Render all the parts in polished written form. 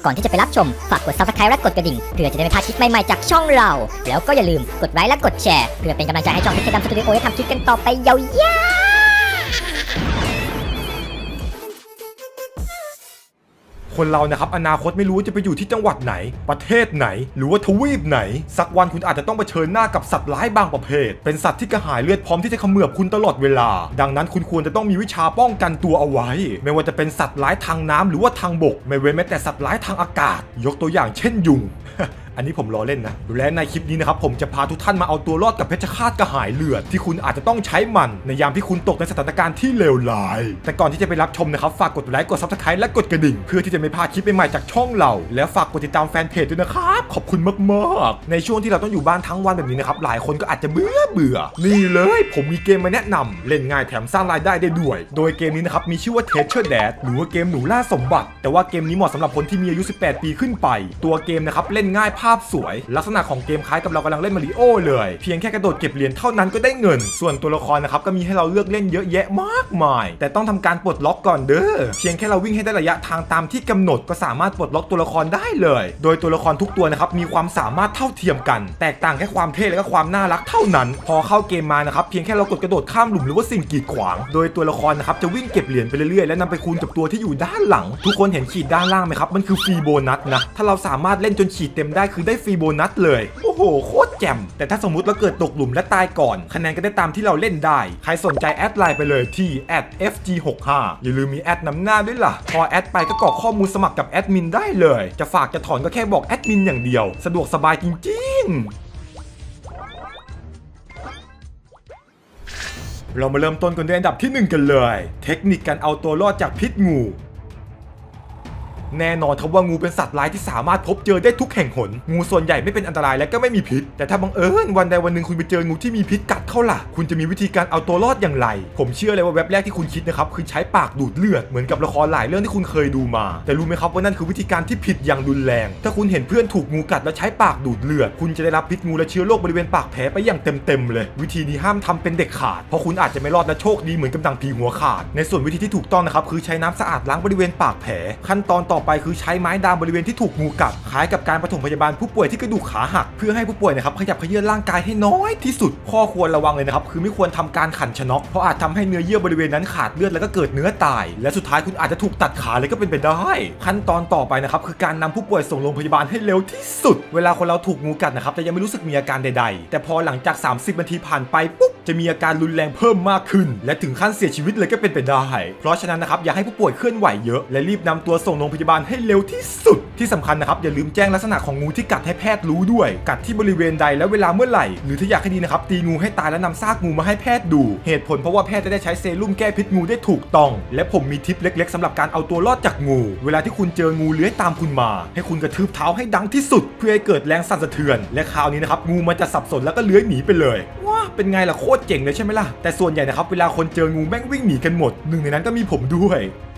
ก่อนที่จะไปรับชมฝากกด Subscribe และกดกระดิ่งเพื่อจะได้ไม่พลาดคลิปใหม่ๆจากช่องเราแล้วก็อย่าลืมกดไลค์และกดแชร์เพื่อเป็นกำลังใจให้ช่องพิกดำสตูดิโอได้ทำคลิปกันต่อไปยาวคนเรานะครับอนาคตไม่รู้จะไปอยู่ที่จังหวัดไหนประเทศไหนหรือว่าทวีปไหนสักวันคุณอาจจะต้องเผชิญหน้ากับสัตว์ร้ายบางประเภทเป็นสัตว์ที่กระหายเลือดพร้อมที่จะเขมือบคุณตลอดเวลาดังนั้นคุณควรจะต้องมีวิชาป้องกันตัวเอาไว้ไม่ว่าจะเป็นสัตว์ร้ายทางน้ำหรือว่าทางบกไม่เว้นแม้แต่สัตว์ร้ายทางอากาศยกตัวอย่างเช่นยุง อันนี้ผมล้อเล่นนะและในคลิปนี้นะครับผมจะพาทุกท่านมาเอาตัวรอดกับเพชฌฆาตกระหายเลือดที่คุณอาจจะต้องใช้มันในยามที่คุณตกในสถานการณ์ที่เลวร้ายแต่ก่อนที่จะไปรับชมนะครับฝากกดไลค์กด Subscribe และกดกระดิ่งเพื่อที่จะไม่พลาดคลิปใหม่ๆจากช่องเราและฝากกดติดตามแฟนเพจด้วยนะครับขอบคุณมากๆในช่วงที่เราต้องอยู่บ้านทั้งวันแบบนี้นะครับหลายคนก็อาจจะเบื่อนี่เลยผมมีเกมมาแนะนำเล่นง่ายแถมสร้างรายได้ได้ด้วยโดยเกมนี้นะครับมีชื่อว่า Treasure Dad หรือว่าเกมหนูล่าสมบัติแต่ว่าเกมนี้เหมาะสำหรับคนที่มีอายุ18ปีขึ้นไปตัวเกมนะครับเล่นง่ายภาพสวยลักษณะของเกมคล้ายกับเรากำลังเล่นมาริโอเลยเพียงแค่กระโดดเก็บเหรียญเท่านั้นก็ได้เงินส่วนตัวละครนะครับก็มีให้เราเลือกเล่นเยอะแยะมากมายแต่ต้องทำการปลดล็อกก่อนเด้อเพียงแค่เราวิ่งให้ได้ระยะทางตามที่กำหนดก็สามารถปลดล็อกตัวละครได้เลยโดยตัวละครทุกตัวนะครับมีความสามารถเท่าเทียมกันแตกต่างแค่ความเท่และก็ความน่ารักเท่านั้นพอเข้าเกมมานะครับเพียงแค่เรากดกระโดดข้ามหลุมหรือว่าสิ่งกีดขวางโดยตัวละครนะครับจะวิ่งเก็บเหรียญไปเรื่อยๆและนำไปคูณกับตัวที่อยู่ด้านหลังทุกคนเห็นขีดด้านล่างไหมครับมันคือฟรีโบนัสนะถ้าเราสามารถเล่นจนขีดเต็มได้คือได้ฟรีโบนัสเลยโอ้โหโคตรแจ่มแต่ถ้าสมมุติเราเกิดตกหลุมและตายก่อนคะแนนก็ได้ตามที่เราเล่นได้ใครสนใจแอดไลน์ไปเลยที่ @fg65 อย่าลืมมีแอดนำหน้าด้วยล่ะพอแอดไปก็กรอกข้อมูลสมัครกับแอดมินได้เลยจะฝากจะถอนก็แค่บอกแอดมินอย่างเดียวสะดวกสบายจริงๆเรามาเริ่มต้นกันด้วยอันดับที่1กันเลยเทคนิคการเอาตัวรอดจากพิษงูแน่นอนครับว่างูเป็นสัตว์ร้ายที่สามารถพบเจอได้ทุกแห่งหนงูส่วนใหญ่ไม่เป็นอันตรายและก็ไม่มีพิษแต่ถ้าบังเอิญวันใดวันหนึ่งคุณไปเจองูที่มีพิษกัดเข้าล่ะคุณจะมีวิธีการเอาตัวรอดอย่างไรผมเชื่อเลยว่าเว็บแรกที่คุณคิดนะครับคือใช้ปากดูดเลือดเหมือนกับละครหลายเรื่องที่คุณเคยดูมาแต่รู้ไหมครับว่านั่นคือวิธีการที่ผิดอย่างรุนแรงถ้าคุณเห็นเพื่อนถูกงูกัดแล้วใช้ปากดูดเลือดคุณจะได้รับพิษงูและเชื้อโรคบริเวณปากแผลไปอย่างเต็มเลยวิธีนี้ห้ามทำเป็นเด็กขาดเพราะคุณอาจจะไม่รอดและโชคดีเหมือนกับดังผีหัวขาดในส่วนวิธีที่ถูกต้องนะครับคือใช้น้ำสะอาดล้างบริเวณปากแผลขั้นตอนต่อไปคือใช้ไม้ดามบริเวณที่ถูกงูกัดคล้ายกับการปฐมพยาบาลผู้ป่วยที่กระดูกขาหักเพื่อให้ผู้ป่วยนะครับขยับเขยื้อนร่างกายให้น้อยที่สุดข้อควรระวังเลยนะครับคือไม่ควรทำการขันชะน็อกเพราะอาจทำให้เนื้อเยื่อบริเวณนั้นขาดเลือดแล้วก็เกิดเนื้อตายและสุดท้ายคุณอาจจะถูกตัดขาเลยก็เป็นไปได้ขั้นตอนต่อไปนะครับคือการนำผู้ป่วยส่งโรงพยาบาลให้เร็วที่สุดเวลาคนเราถูกงูกัดนะครับแต่ยังไม่รู้สึกมีอาการใดๆแต่พอหลังจาก30นาทีผ่านไปปุ๊บจะมีอาการรุนแรงเพิ่มมากขึ้นและถึงขั้นเสียชีวิตเลยก็เป็นไปได้เพราะฉะนั้นนะครับอย่าให้ผู้ป่วยเคลื่อนไหวเยอะและรีบนำตัวส่งโรงพยาบาลให้เร็วที่สุดที่สำคัญนะครับอย่าลืมแจ้งลักษณะของงูที่กัดให้แพทย์รู้ด้วยกัดที่บริเวณใดและเวลาเมื่อไหร่หรือถ้าอยากให้ดีนะครับตีงูให้ตายแล้วนำซากงูมาให้แพทย์ดูเหตุผลเพราะว่าแพทย์จะได้ใช้เซรุ่มแก้พิษงูได้ถูกต้องและผมมีทิปเล็กๆสำหรับการเอาตัวรอดจากงูเวลาที่คุณเจองูเลื้อยตามคุณมาให้คุณกระทืบเท้าให้ดังที่สุดเพื่อให้เกิดแรงสั่นสะเทือนและคราวนี้นะครับงูมันจะสับสนแล้วก็เลื้อยหนีไปเลยว้าเป็นไงล่ะโคตรเจ๋งเลยใช่ไหมล่ะแต่ส่วนใหญ่นะครับเวลาคนเจองูแม่งวิ่งหนีกันหมดหนึ่งในนั้นก็มีผมด้วย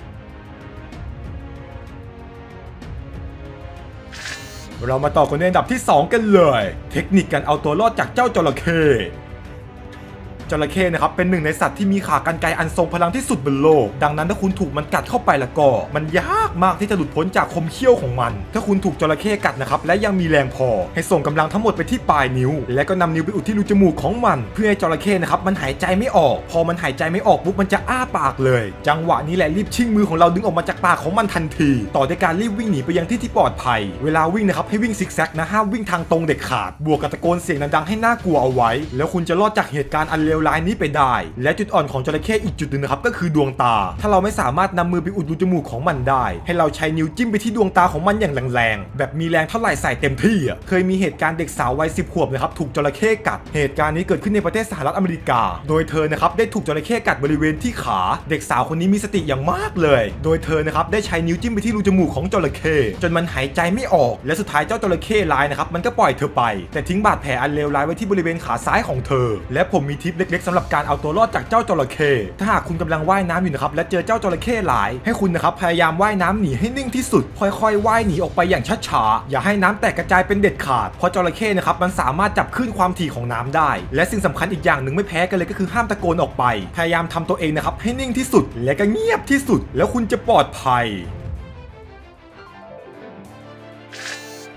เรามาต่อกันในอันดับที่2กันเลยเทคนิคการเอาตัวรอดจากเจ้าจระเข้จระเข้นะครับเป็นหนึ่งในสัตว์ที่มีขากรรไกรอันทรงพลังที่สุดบนโลกดังนั้นถ้าคุณถูกมันกัดเข้าไปแล้วก็มันยากมากที่จะหลุดพ้นจากคมเขี้ยวของมันถ้าคุณถูกจระเข้กัดนะครับและยังมีแรงพอให้ส่งกำลังทั้งหมดไปที่ปลายนิ้วและก็นำนิ้วไปอุดที่รูจมูกของมันเพื่อให้จระเข้นะครับมันหายใจไม่ออกพอมันหายใจไม่ออกปุ๊บมันจะอ้าปากเลยจังหวะนี้แหละรีบชิ่งมือของเราดึงออกมาจากปากของมันทันทีต่อด้วยการรีบวิ่งหนีไปยังที่ปลอดภัยเวลาวิ่งนะครับให้วิ่งซิกแซกนะห้ามวิ่งทางตรงเด็ดขาดบวกกับตะโกนเสียงดังๆให้น่ากลัวเอาไว้แล้วคุณจะรอดจากเหตุการณ์อันเลวร้ายนี้ไปได้และจุดอ่อนของจระเข้อีกจุดหนึ่งนะครับก็คือดวงตาถ้าเราไม่สามารถนำมือไปอุดรูจมูกของมันได้ให้เราใช้นิ้วจิ้มไปที่ดวงตาของมันอย่างแรงๆแบบมีแรงเท่าไหร่ใส่เต็มที่เคยมีเหตุการณ์เด็กสาววัย10 ขวบนะครับถูกจระเข้กัดเหตุการณ์นี้เกิดขึ้นในประเทศสหรัฐอเมริกาโดยเธอนะครับได้ถูกจระเข้กัดบริเวณที่ขาเด็กสาวคนนี้มีสติอย่างมากเลยโดยเธอนะครับได้ใช้นิ้วจิ้มไปที่รูจมูกของจระเข้จนมันหายใจไม่ออกและสุดท้ายเจ้าจระเข้ร้ายนะครับมันก็ปล่อยเธอไปแต่ทิ้งบาดแผลอันเลวร้ายไว้ที่บริเวณขาซ้ายของเธอและผมมีทิปเล็กๆสำหรับการเอาตัวรอดจากเจ้าจระเข้ถ้าหากคุณกำลังว่ายน้ำอยู่นะครับและเจอเจ้าจระเข้หลายให้คุณนะครับพยายามว่ายน้ำหนีให้นิ่งที่สุดค่อยๆว่ายหนีออกไปอย่างช้าๆอย่าให้น้ำแตกกระจายเป็นเด็ดขาดเพราะจระเข้นะครับมันสามารถจับคลื่นความถี่ของน้ำได้และสิ่งสำคัญอีกอย่างหนึ่งไม่แพ้กันเลยก็คือห้ามตะโกนออกไปพยายามทำตัวเองนะครับให้นิ่งที่สุดและก็เงียบที่สุดแล้วคุณจะปลอดภัย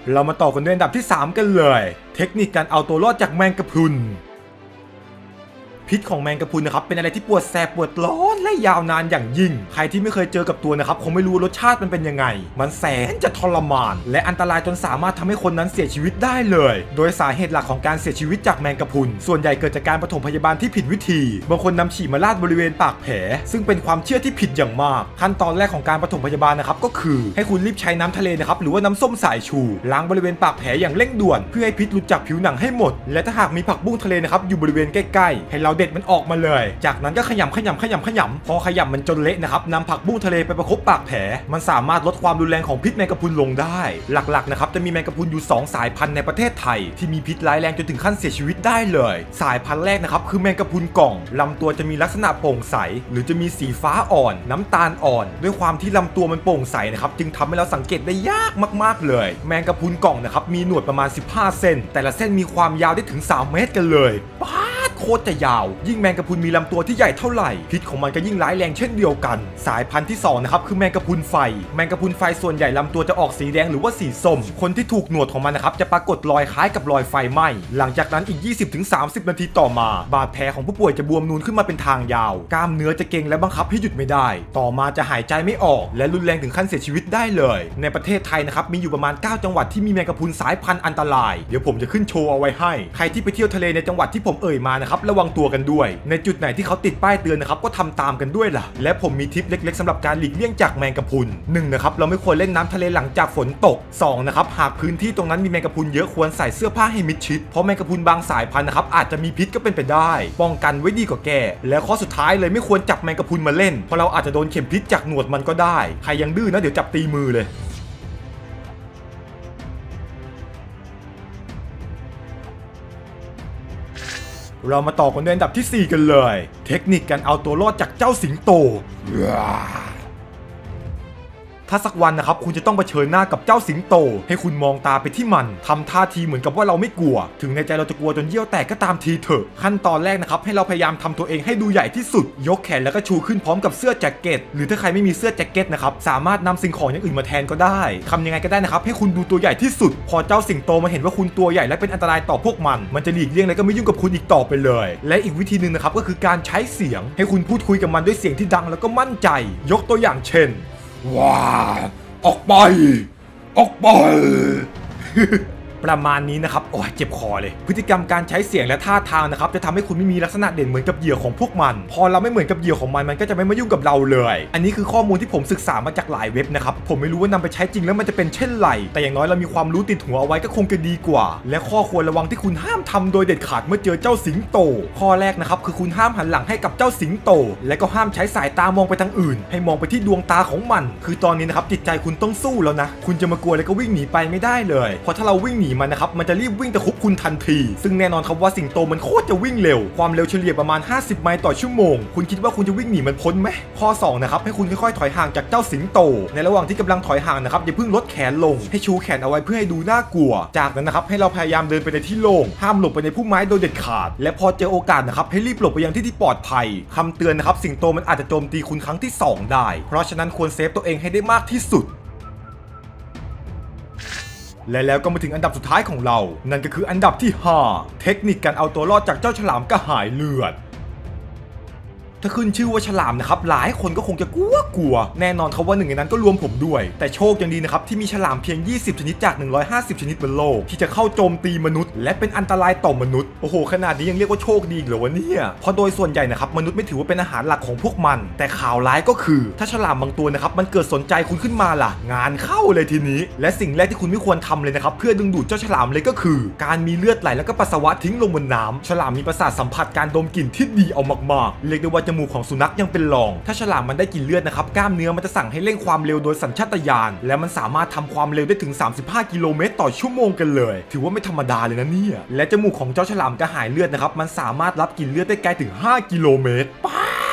เรามาต่อกันด้วยอันดับที่3กันเลยเทคนิคการเอาตัวรอดจากแมงกะพรุนพิษของแมงกะพรุนนะครับเป็นอะไรที่ปวดแสบปวดร้อนและยาวนานอย่างยิ่งใครที่ไม่เคยเจอกับตัวนะครับคงไม่รู้รสชาติมันเป็นยังไงมันแสนจะทรมานและอันตรายจนสามารถทำให้คนนั้นเสียชีวิตได้เลยโดยสาเหตุหลักของการเสียชีวิตจากแมงกะพรุนส่วนใหญ่เกิดจากการปฐมพยาบาลที่ผิดวิธีบางคนนำฉี่มาลาดบริเวณปากแผลซึ่งเป็นความเชื่อที่ผิดอย่างมากขั้นตอนแรกของการปฐมพยาบาลนะครับก็คือให้คุณรีบใช้น้ำทะเลนะครับหรือว่าน้ำส้มสายชูล้างบริเวณปากแผลอย่างเร่งด่วนเพื่อให้พิษหลุดจากผิวหนังให้หมดและถ้าหากมีผักบุ้งทะเลนะครับอยู่บริเวณใกล้ๆให้เราเด็ดมันออกมาเลยจากนั้นก็ขยำพอขยำมันจนเละนะครับนำผักบุ้งทะเลไปประคบปากแผลมันสามารถลดความรุนแรงของพิษแมงกะพรุนลงได้หลักๆนะครับจะมีแมงกะพรุนอยู่2สายพันธุ์ในประเทศไทยที่มีพิษร้ายแรงจนถึงขั้นเสียชีวิตได้เลยสายพันธุ์แรกนะครับคือแมงกะพรุนกล่องลำตัวจะมีลักษณะโปร่งใสหรือจะมีสีฟ้าอ่อนน้ำตาลอ่อนด้วยความที่ลำตัวมันโปร่งใสนะครับจึงทำให้เราสังเกตได้ยากมากๆเลยแมงกะพรุนกล่องนะครับมีหนวดประมาณ15 เซนแต่ละเส้นมีความยาวได้ถึง3 เมตรกันเลยโคตรจะยาวยิ่งแมงกะพรุนมีลำตัวที่ใหญ่เท่าไหร่พิษของมันก็ยิ่งร้ายแรงเช่นเดียวกันสายพันธุ์ที่2นะครับคือแมงกะพรุนไฟแมงกะพรุนไฟส่วนใหญ่ลำตัวจะออกสีแดงหรือว่าสีส้มคนที่ถูกหนวดของมันนะครับจะปรากฏรอยคล้ายกับรอยไฟไหม้หลังจากนั้นอีก 20-30 นาทีต่อมาบาดแผลของผู้ป่วยจะบวมนูนขึ้นมาเป็นทางยาวกล้ามเนื้อจะเกร็งและบังคับให้หยุดไม่ได้ต่อมาจะหายใจไม่ออกและรุนแรงถึงขั้นเสียชีวิตได้เลยในประเทศไทยนะครับมีอยู่ประมาณ9 จังหวัดที่มีแมงกะพรุนสายพันธุ์อันตรายเดี๋ยวผมจะขึ้นโชว์เอาไว้ให้ใครที่ไปเที่ยวทะเลในจังหวัดที่ผมเอ่ยมานะครับระวังตัวกันด้วยในจุดไหนที่เขาติดป้ายเตือนนะครับก็ทำตามกันด้วยล่ะและผมมีทิปเล็กๆสำหรับการหลีกเลี่ยงจากแมงกะพรุน1นะครับเราไม่ควรเล่นน้ำทะเลหลังจากฝนตก2นะครับหากพื้นที่ตรงนั้นมีแมงกะพรุนเยอะควรใส่เสื้อผ้าให้มิดชิดเพราะแมงกะพรุนบางสายพันธุ์นะครับอาจจะมีพิษก็เป็นไปได้ป้องกันไว้ดีกว่าแก้และข้อสุดท้ายเลยไม่ควรจับแมงกะพรุนมาเล่นเพราะเราอาจจะโดนเข็มพิษจากหนวดมันก็ได้ใครยังดื้อนะเดี๋ยวจับตีมือเลยเรามาต่อกันด้วยอันดับที่4กันเลยเทคนิคการเอาตัวรอดจากเจ้าสิงโตถ้าสักวันนะครับคุณจะต้องเผชิญหน้ากับเจ้าสิงโตให้คุณมองตาไปที่มันทำท่าทีเหมือนกับว่าเราไม่กลัวถึงในใจเราจะกลัวจนเยี่ยวแตกก็ตามทีเถอะขั้นตอนแรกนะครับให้เราพยายามทำตัวเองให้ดูใหญ่ที่สุดยกแขนแล้วก็ชูขึ้นพร้อมกับเสื้อแจ็คเก็ตหรือถ้าใครไม่มีเสื้อแจ็คเก็ตนะครับสามารถนำสิ่งของอย่างอื่นมาแทนก็ได้ทำยังไงก็ได้นะครับให้คุณดูตัวใหญ่ที่สุดพอเจ้าสิงโตมาเห็นว่าคุณตัวใหญ่และเป็นอันตรายต่อพวกมันจะหลีกเลี่ยงและก็ไม่ยุ่งกับคุณอีกต่อไปเลยและอีกวิธีหนึ่งนะครับก็คือการใช้เสียงให้คุณพูดคุยกับมันด้วยเสียงที่ดังแล้วก็มั่นใจยกตัวอย่างเช่นว้าออกไปประมาณนี้นะครับโอ้ยเจ็บคอเลยพฤติกรรมการใช้เสียงและท่าทางนะครับจะทำให้คุณไม่มีลักษณะเด่นเหมือนกับเหยื่อของพวกมันพอเราไม่เหมือนกับเหยื่อของมันก็จะไม่มายุ่งกับเราเลยอันนี้คือข้อมูลที่ผมศึกษามาจากหลายเว็บนะครับผมไม่รู้ว่านำไปใช้จริงแล้วมันจะเป็นเช่นไรแต่อย่างน้อยเรามีความรู้ติดหัวเอาไว้ก็คงจะดีกว่าและข้อควรระวังที่คุณห้ามทำโดยเด็ดขาดเมื่อเจอเจ้าสิงโตข้อแรกนะครับคือคุณห้ามหันหลังให้กับเจ้าสิงโตและก็ห้ามใช้สายตามองไปทางอื่นให้มองไปที่ดวงตาของมันคือตอนนี้นะครับจิตใจคุณต้องสู้แล้วนะคุณจะมากลัวแล้วก็วิ่งหนีไปไม่ได้เลยเพราะถ้าเราวิ่งหนีมันนะครับมันจะรีบวิ่งตะคุบคุณทันทีซึ่งแน่นอนครับว่าสิงโตมันโคตรจะวิ่งเร็วความเร็วเฉลี่ยประมาณ50 ไมล์ต่อชั่วโมงคุณคิดว่าคุณจะวิ่งหนีมันพ้นไหมข้อ2นะครับให้คุณค่อยๆถอยห่างจากเจ้าสิงโตในระหว่างที่กำลังถอยห่างนะครับอย่าเพิ่งลดแขนลงให้ชูแขนเอาไว้เพื่อให้ดูน่ากลัวจากนั้นนะครับให้เราพยายามเดินไปในที่โล่งห้ามหลบไปในพุ่มไม้โดยเด็ดขาดและพอเจอโอกาสนะครับให้รีบหลบไปยังที่ปลอดภัยคำเตือนนะครับสิงโตมันอาจจะโจมตีคุณครั้งที่2ได้เพราะฉะนั้นควรเซฟตัวเองให้ได้มากที่สุดและแล้วก็มาถึงอันดับสุดท้ายของเรานั่นก็คืออันดับที่5เทคนิคการเอาตัวรอดจากเจ้าฉลามกระหายเลือดถ้าขึ้นชื่อว่าฉลามนะครับหลายคนก็คงจะกลัวแน่นอนครับว่าหนึ่งในนั้นก็รวมผมด้วยแต่โชคยังดีนะครับที่มีฉลามเพียง20 ชนิดจาก150 ชนิดบนโลกที่จะเข้าโจมตีมนุษย์และเป็นอันตรายต่อมนุษย์โอ้โหขนาดนี้ยังเรียกว่าโชคดีเหรอวะเนี่ยเพราะโดยส่วนใหญ่นะครับมนุษย์ไม่ถือว่าเป็นอาหารหลักของพวกมันแต่ข่าวร้ายก็คือถ้าฉลามบางตัวนะครับมันเกิดสนใจคุณขึ้นมาล่ะงานเข้าเลยทีนี้และสิ่งแรกที่คุณไม่ควรทำเลยนะครับเพื่อดึงดูดเจ้าฉลามเลยก็คือการมีเลือดไหลแล้วก็ปัสสาวะทิ้งลงบนน้ำฉลามมีประสาทสัมผัสการดมกลิ่นที่ดีเอามากๆเรียกได้ว่าจมูกของสุนัขยังเป็นรองถ้าฉลามมันได้กลิ่นเลือดนะครับกล้ามเนื้อมันจะสั่งให้เร่งความเร็วโดยสัญชาตญาณและมันสามารถทำความเร็วได้ถึง35 กิโลเมตรต่อชั่วโมงกันเลยถือว่าไม่ธรรมดาเลยนะเนี่ยและจมูกของเจ้าฉลามกระหายเลือดนะครับมันสามารถรับกลิ่นเลือดได้ไกลถึง5 กิโลเมตรโ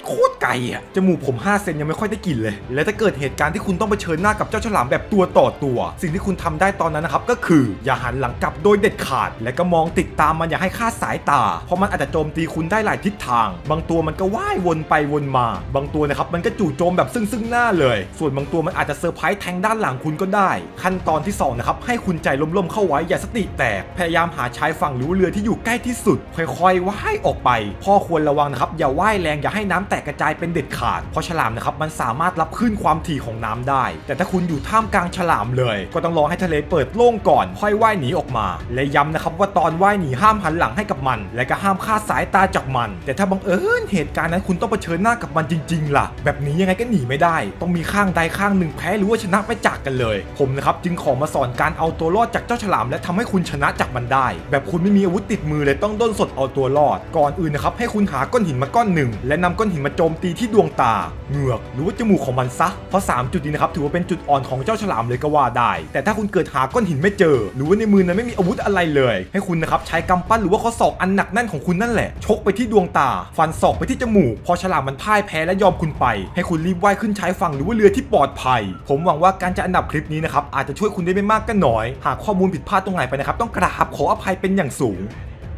โคตรไกลอ่ะจมูกผม5 เซนยังไม่ค่อยได้กลิ่นเลยและถ้าเกิดเหตุการณ์ที่คุณต้องเผชิญหน้ากับเจ้าฉลามแบบตัวต่อตัวสิ่งที่คุณทำได้ตอนนั้นนะครับก็คืออย่าหันหลังกลับโดยเด็ดขาดและก็มองติดตามมันอย่าให้คลาดสายตาเพราะมันอาจจะโจมตีคุณได้หลายทิศทางบางตัวมันก็ว่ายวนไปวนมาบางตัวนะครับมันก็จู่โจมแบบซึ่งหน้าเลยส่วนบางตัวมันอาจจะเซอร์ไพรส์แทงด้านหลังคุณก็ได้ขั้นตอนที่2นะครับให้คุณใจล่มๆเข้าไว้อย่าสติแตกพยายามหาชายฝั่งหรือเรือที่อยู่ใกล้ที่สุดค่อยๆว่ายออกไปข้อควรระวังนะครับอย่าว่ายแรงอย่าให้น้ำแตกกระจายเป็นเด็ดขาดเพราะฉลามนะครับมันสามารถรับคลื่นความถี่ของน้ำได้แต่ถ้าคุณอยู่ท่ามกลางฉลามเลยก็ต้องรอให้ทะเลเปิดโล่งก่อนค่อยว่ายหนีออกมาและย้ำนะครับว่าตอนว่ายหนีห้ามหันหลังให้กับมันและก็ห้ามคลาดสายตาจากมันแต่ถ้าบังเอิญเหตุการณ์นั้นคุณต้องเผชิญหน้ากับมันจริงๆล่ะแบบนี้ยังไงก็หนีไม่ได้ต้องมีข้างใดข้างหนึ่งแพ้หรือว่าชนะไปจากกันเลยผมนะครับจึงขอมาสอนการเอาตัวรอดจากเจ้าฉลามและทำให้คุณชนะจากมันได้แบบคุณไม่มีอาวุธติดมือเลยต้องด้นสดเอาตัวรอดก่อนอื่นนะครับให้คุณหาก้อนหินมาก้อนหนึ่งและนำก้อนหินมาโจมตีที่ดวงตาเหงือกหรือว่าจมูกของมันซะเพราะ3 จุดนี้นะครับถือว่าเป็นจุดอ่อนของเจ้าฉลามเลยก็ว่าได้แต่ถ้าคุณเกิดหาก้อนหินไม่เจอหรือว่าในมือนั้นไม่มีอาวุธอะไรเลยให้คุณนะครับใช้กำปั้นหรือว่าข้อศอกอันหนักแน่นของคุณนั่นแหละชกไปที่ดวงตาฟันศอกไปที่จมูกพอฉลามมันพ่ายแพ้และยอมคุณไปให้คุณรีบว่ายขึ้นชายฝั่งหรือว่าเรือที่ปลอดภัยผมหวังว่าการจัดอันดับคลิปนี้นะครับอาจจะช่วยคุณได้ไม่มากก็น้อยหากข้อมูลผิดพลาดตรงไหนไปนะครับต้องกราบขออภัยเป็นอย่างสูง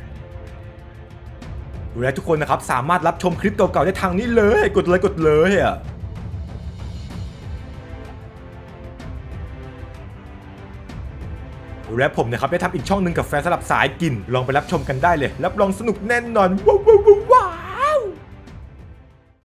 และทุกคนนะครับสามารถรับชมคลิปเก่าๆได้ทางนี้เลยกดเลยอ่ะและผมนะครับได้ทำอีกช่องหนึ่งกับแฟนสลับสายกินลองไปรับชมกันได้เลยรับรองสนุกแน่นอนว้าว